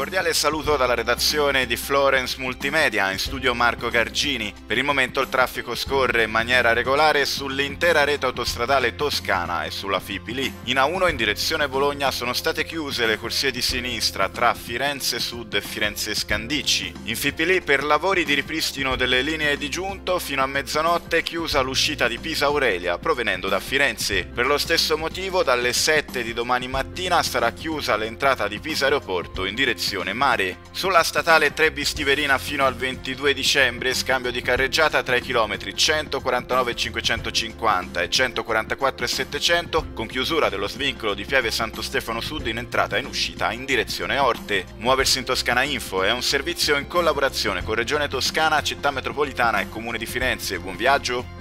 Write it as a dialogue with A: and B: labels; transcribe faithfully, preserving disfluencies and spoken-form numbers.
A: cordiale saluto dalla redazione di Florence Multimedia, in studio Marco Gargini. Per il momento il traffico scorre in maniera regolare sull'intera rete autostradale toscana e sulla Fipili. In A uno in direzione Bologna sono state chiuse le corsie di sinistra tra Firenze Sud e Firenze Scandicci. In Fipili per lavori di ripristino delle linee di giunto fino a mezzanotte chiusa l'uscita di Pisa Aurelia provenendo da Firenze. Per lo stesso motivo dalle sette di domani mattina sarà chiusa l'entrata di Pisa Aeroporto in direzione mare. Sulla statale tre Bistiverina fino al ventidue dicembre scambio di carreggiata tra i chilometri centoquarantanove e cinquecentocinquanta e centoquarantaquattro e settecento con chiusura dello svincolo di Pieve Santo Stefano Sud in entrata e in uscita in direzione Orte. Muoversi in Toscana Info è un servizio in collaborazione con Regione Toscana, Città Metropolitana e Comune di Firenze. Buon viaggio!